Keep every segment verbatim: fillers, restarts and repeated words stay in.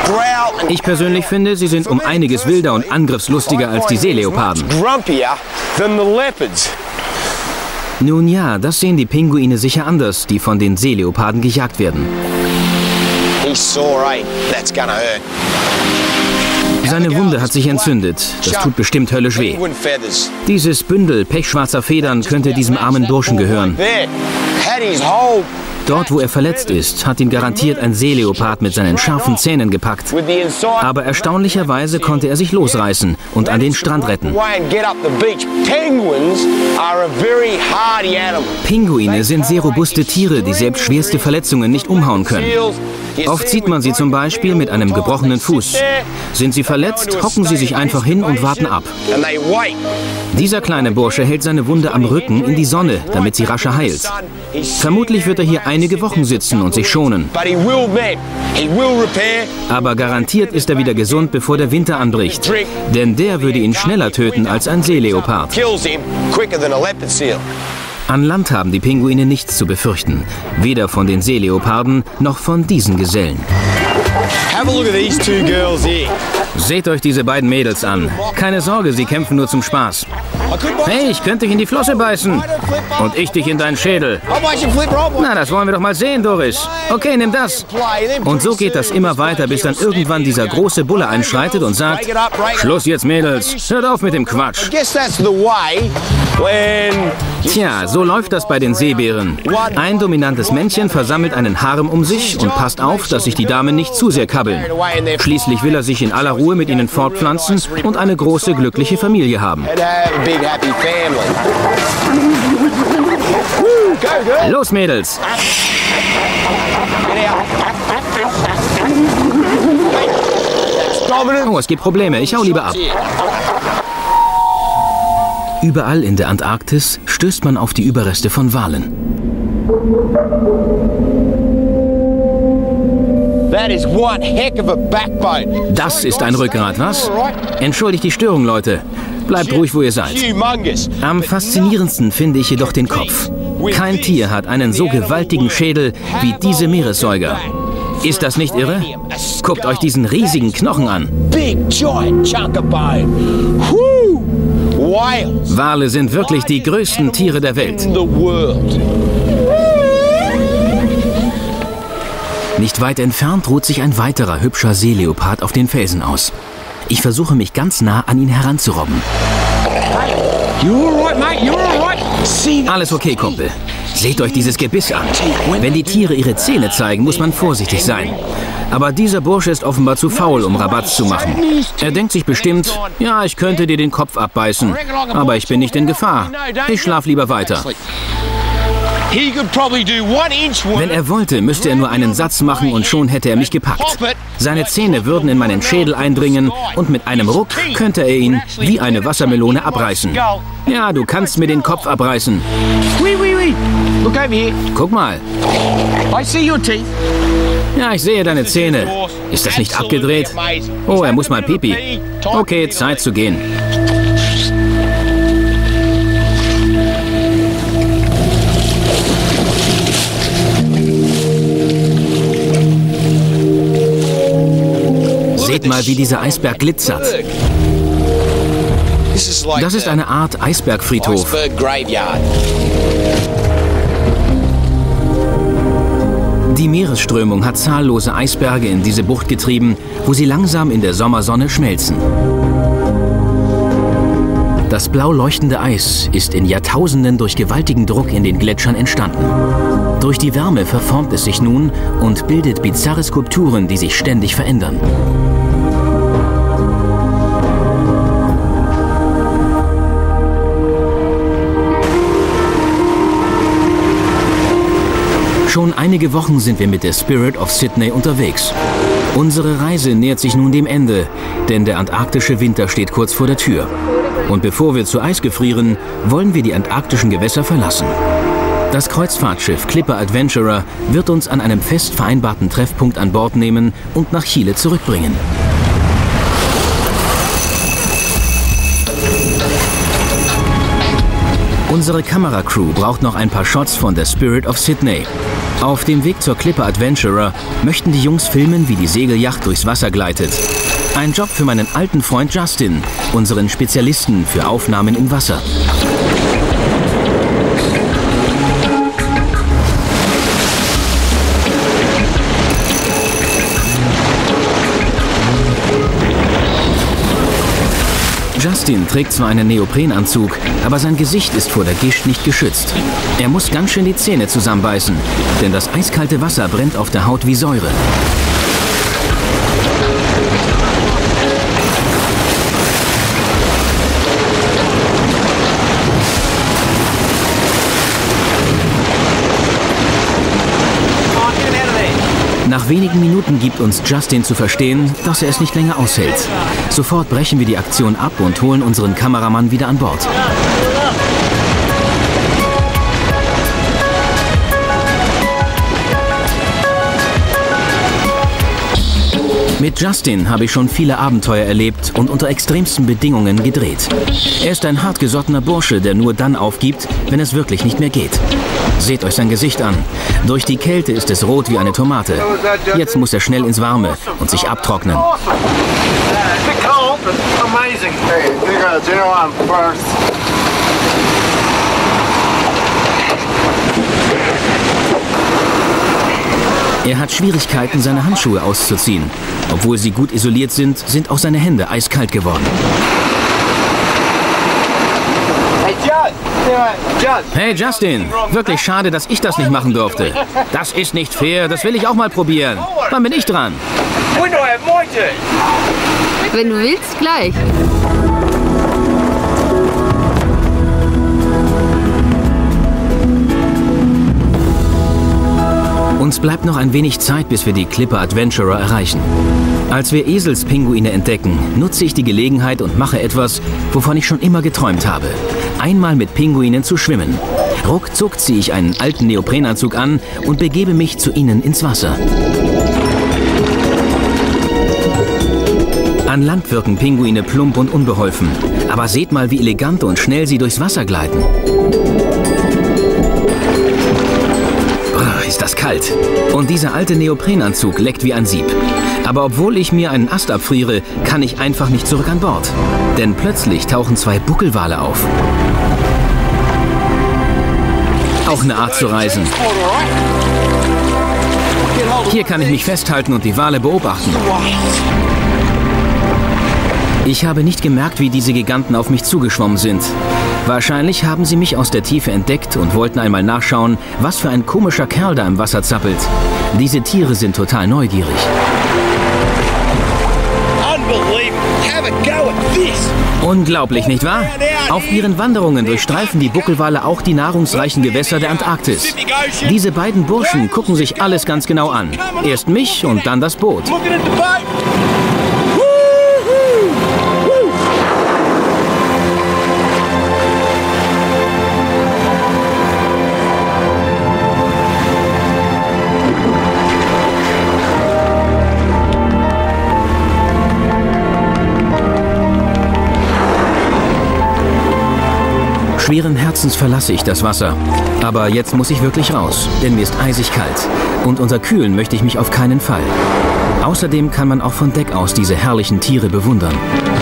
Ich persönlich finde, sie sind um einiges wilder und angriffslustiger als die Seeleoparden. Nun ja, das sehen die Pinguine sicher anders, die von den Seeleoparden gejagt werden. Seine Wunde hat sich entzündet. Das tut bestimmt höllisch weh. Dieses Bündel pechschwarzer Federn könnte diesem armen Burschen gehören. Dort, wo er verletzt ist, hat ihn garantiert ein Seeleopard mit seinen scharfen Zähnen gepackt. Aber erstaunlicherweise konnte er sich losreißen und an den Strand retten. Pinguine sind sehr robuste Tiere, die selbst schwerste Verletzungen nicht umhauen können. Oft sieht man sie zum Beispiel mit einem gebrochenen Fuß. Sind sie verletzt, hocken sie sich einfach hin und warten ab. Dieser kleine Bursche hält seine Wunde am Rücken in die Sonne, damit sie rascher heilt. Vermutlich wird er hier einige Wochen sitzen und sich schonen. Aber garantiert ist er wieder gesund, bevor der Winter anbricht. Denn der würde ihn schneller töten als ein Seeleopard. An Land haben die Pinguine nichts zu befürchten. Weder von den Seeleoparden noch von diesen Gesellen. Seht euch diese beiden Mädels an. Keine Sorge, sie kämpfen nur zum Spaß. Hey, ich könnte dich in die Flosse beißen. Und ich dich in deinen Schädel. Na, das wollen wir doch mal sehen, Doris. Okay, nimm das. Und so geht das immer weiter, bis dann irgendwann dieser große Bulle einschreitet und sagt: Schluss jetzt, Mädels. Hört auf mit dem Quatsch. Tja, so läuft das bei den Seebären. Ein dominantes Männchen versammelt einen Harem um sich und passt auf, dass sich die Damen nicht zu sehr kabbeln. Schließlich will er sich in aller Ruhe mit ihnen fortpflanzen und eine große, glückliche Familie haben. Los, Mädels! Oh, es gibt Probleme. Ich hau lieber ab. Überall in der Antarktis stößt man auf die Überreste von Walen. Das ist ein Rückgrat, was? Entschuldigt die Störung, Leute. Bleibt ruhig, wo ihr seid. Am faszinierendsten finde ich jedoch den Kopf. Kein Tier hat einen so gewaltigen Schädel wie diese Meeressäuger. Ist das nicht irre? Guckt euch diesen riesigen Knochen an. Wale sind wirklich die größten Tiere der Welt. Nicht weit entfernt ruht sich ein weiterer hübscher Seeleopard auf den Felsen aus. Ich versuche mich ganz nah an ihn heranzurobben. Alles okay, Kumpel. Seht euch dieses Gebiss an. Wenn die Tiere ihre Zähne zeigen, muss man vorsichtig sein. Aber dieser Bursche ist offenbar zu faul, um Rabatz zu machen. Er denkt sich bestimmt, ja, ich könnte dir den Kopf abbeißen. Aber ich bin nicht in Gefahr. Ich schlaf lieber weiter. Wenn er wollte, müsste er nur einen Satz machen und schon hätte er mich gepackt. Seine Zähne würden in meinen Schädel eindringen und mit einem Ruck könnte er ihn wie eine Wassermelone abreißen. Ja, du kannst mir den Kopf abreißen. Guck mal. Ja, ich sehe deine Zähne. Ist das nicht abgedreht? Oh, er muss mal pipi. Okay, Zeit zu gehen. Seht mal, wie dieser Eisberg glitzert. Das ist eine Art Eisbergfriedhof. Die Meeresströmung hat zahllose Eisberge in diese Bucht getrieben, wo sie langsam in der Sommersonne schmelzen. Das blau leuchtende Eis ist in Jahrtausenden durch gewaltigen Druck in den Gletschern entstanden. Durch die Wärme verformt es sich nun und bildet bizarre Skulpturen, die sich ständig verändern. Schon einige Wochen sind wir mit der Spirit of Sydney unterwegs. Unsere Reise nähert sich nun dem Ende, denn der antarktische Winter steht kurz vor der Tür. Und bevor wir zu Eis gefrieren, wollen wir die antarktischen Gewässer verlassen. Das Kreuzfahrtschiff Clipper Adventurer wird uns an einem fest vereinbarten Treffpunkt an Bord nehmen und nach Chile zurückbringen. Unsere Kameracrew braucht noch ein paar Shots von der Spirit of Sydney. Auf dem Weg zur Klippe Adventurer möchten die Jungs filmen, wie die Segelyacht durchs Wasser gleitet. Ein Job für meinen alten Freund Justin, unseren Spezialisten für Aufnahmen im Wasser. Justin trägt zwar einen Neoprenanzug, aber sein Gesicht ist vor der Gischt nicht geschützt. Er muss ganz schön die Zähne zusammenbeißen, denn das eiskalte Wasser brennt auf der Haut wie Säure. Nach wenigen Minuten gibt uns Justin zu verstehen, dass er es nicht länger aushält. Sofort brechen wir die Aktion ab und holen unseren Kameramann wieder an Bord. Mit Justin habe ich schon viele Abenteuer erlebt und unter extremsten Bedingungen gedreht. Er ist ein hartgesottener Bursche, der nur dann aufgibt, wenn es wirklich nicht mehr geht. Seht euch sein Gesicht an. Durch die Kälte ist es rot wie eine Tomate. Jetzt muss er schnell ins Warme und sich abtrocknen. Er hat Schwierigkeiten, seine Handschuhe auszuziehen. Obwohl sie gut isoliert sind, sind auch seine Hände eiskalt geworden. Hey Justin, wirklich schade, dass ich das nicht machen durfte. Das ist nicht fair, das will ich auch mal probieren. Wann bin ich dran? Wenn du willst, gleich. Uns bleibt noch ein wenig Zeit, bis wir die Klippe Adventurer erreichen. Als wir Eselspinguine entdecken, nutze ich die Gelegenheit und mache etwas, wovon ich schon immer geträumt habe. Einmal mit Pinguinen zu schwimmen. Ruckzuck ziehe ich einen alten Neoprenanzug an und begebe mich zu ihnen ins Wasser. An Land wirken Pinguine plump und unbeholfen. Aber seht mal, wie elegant und schnell sie durchs Wasser gleiten. Ist das kalt. Und dieser alte Neoprenanzug leckt wie ein Sieb. Aber obwohl ich mir einen Ast abfriere, kann ich einfach nicht zurück an Bord. Denn plötzlich tauchen zwei Buckelwale auf. Auch eine Art zu reisen. Hier kann ich mich festhalten und die Wale beobachten. Ich habe nicht gemerkt, wie diese Giganten auf mich zugeschwommen sind. Wahrscheinlich haben sie mich aus der Tiefe entdeckt und wollten einmal nachschauen, was für ein komischer Kerl da im Wasser zappelt. Diese Tiere sind total neugierig. Unglaublich, nicht wahr? Auf ihren Wanderungen durchstreifen die Buckelwale auch die nahrungsreichen Gewässer der Antarktis. Diese beiden Burschen gucken sich alles ganz genau an. Erst mich und dann das Boot. Schweren Herzens verlasse ich das Wasser. Aber jetzt muss ich wirklich raus, denn mir ist eisig kalt. Und unterkühlen möchte ich mich auf keinen Fall. Außerdem kann man auch von Deck aus diese herrlichen Tiere bewundern.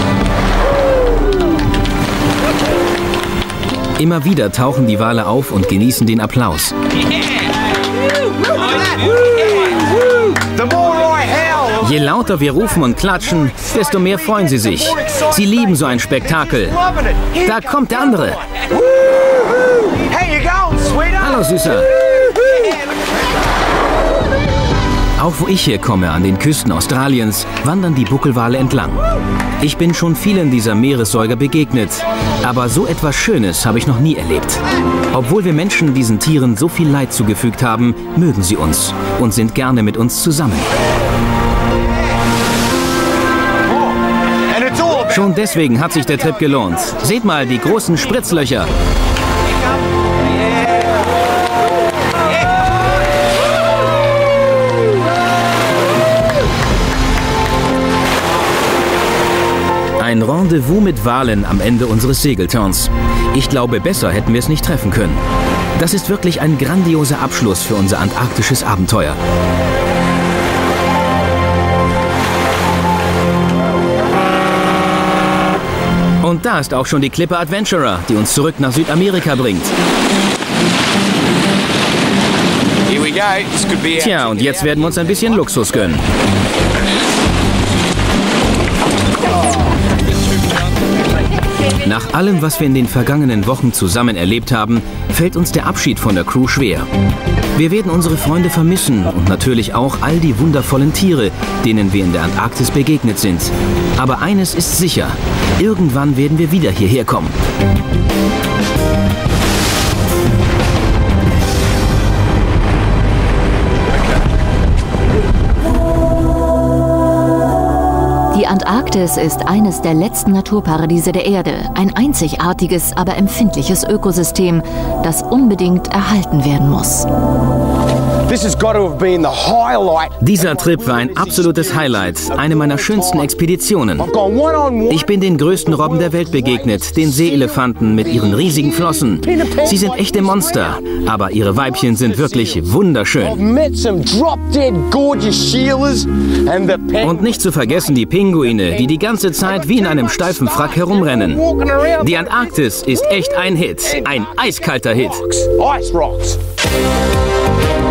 Immer wieder tauchen die Wale auf und genießen den Applaus. Je lauter wir rufen und klatschen, desto mehr freuen sie sich. Sie lieben so ein Spektakel. Da kommt der andere. Hallo, Süßer. Auch wo ich herkomme, an den Küsten Australiens, wandern die Buckelwale entlang. Ich bin schon vielen dieser Meeressäuger begegnet, aber so etwas Schönes habe ich noch nie erlebt. Obwohl wir Menschen diesen Tieren so viel Leid zugefügt haben, mögen sie uns und sind gerne mit uns zusammen. Schon deswegen hat sich der Trip gelohnt. Seht mal die großen Spritzlöcher. Ein Rendezvous mit Walen am Ende unseres Segelturns. Ich glaube, besser hätten wir es nicht treffen können. Das ist wirklich ein grandioser Abschluss für unser antarktisches Abenteuer. Und da ist auch schon die Clipper Adventurer, die uns zurück nach Südamerika bringt. Tja, und jetzt werden wir uns ein bisschen Luxus gönnen. Nach allem, was wir in den vergangenen Wochen zusammen erlebt haben, fällt uns der Abschied von der Crew schwer. Wir werden unsere Freunde vermissen und natürlich auch all die wundervollen Tiere, denen wir in der Antarktis begegnet sind. Aber eines ist sicher, irgendwann werden wir wieder hierher kommen. Die Antarktis ist eines der letzten Naturparadiese der Erde. Ein einzigartiges, aber empfindliches Ökosystem, das unbedingt erhalten werden muss. Dieser Trip war ein absolutes Highlight, eine meiner schönsten Expeditionen. Ich bin den größten Robben der Welt begegnet, den Seeelefanten mit ihren riesigen Flossen. Sie sind echte Monster, aber ihre Weibchen sind wirklich wunderschön. Und nicht zu vergessen die Pinguine, die die ganze Zeit wie in einem steifen Frack herumrennen. Die Antarktis ist echt ein Hit, ein eiskalter Hit. Ice rocks.